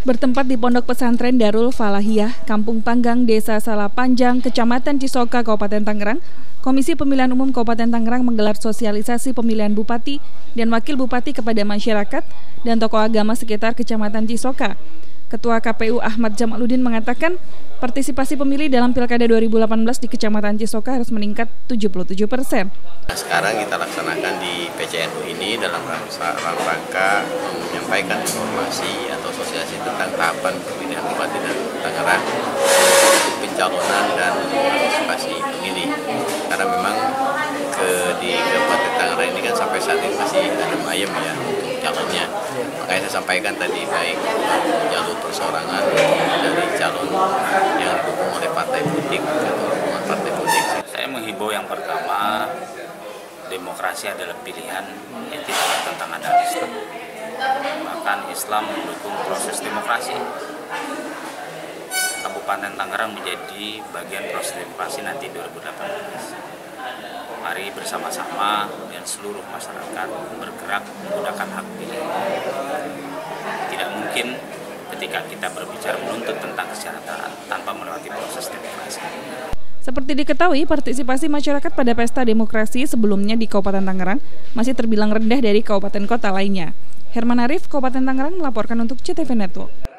Bertempat di Pondok Pesantren Darul Falahiyah, Kampung Panggang, Desa Salapanjang, Kecamatan Cisoka, Kabupaten Tangerang, Komisi Pemilihan Umum Kabupaten Tangerang menggelar sosialisasi pemilihan bupati dan wakil bupati kepada masyarakat dan tokoh agama sekitar Kecamatan Cisoka. Ketua KPU Ahmad Jamaluddin mengatakan partisipasi pemilih dalam Pilkada 2018 di Kecamatan Cisoka harus meningkat 77%. Sekarang kita laksanakan di PCNU ini dalam rangka menyampaikan informasi atau sosialisasi tentang tahapan pemilihan bupati dan Tangerang, pencalonan dan partisipasi pemilih. Karena memang di Kabupaten Tangerang ini kan sampai saat ini masih adem ayem ya untuk calonnya. Makanya saya sampaikan tadi baik jalur perseorangan dari calon yang didukung oleh partai politik atau dukungan partai politik. Saya menghimbau yang pertama, demokrasi adalah pilihan yang tidak bertentangan dengan Islam. Bahkan Islam mendukung proses demokrasi. Kabupaten Tangerang menjadi bagian proses demokrasi nanti 2018. Mari bersama-sama dan seluruh masyarakat bergerak menggunakan hak pilih. Tidak mungkin ketika kita berbicara menuntut tentang kesejahteraan tanpa melewati proses demokrasi. Seperti diketahui, partisipasi masyarakat pada pesta demokrasi sebelumnya di Kabupaten Tangerang masih terbilang rendah dari kabupaten kota lainnya. Herman Arif, Kabupaten Tangerang melaporkan untuk CTV Network.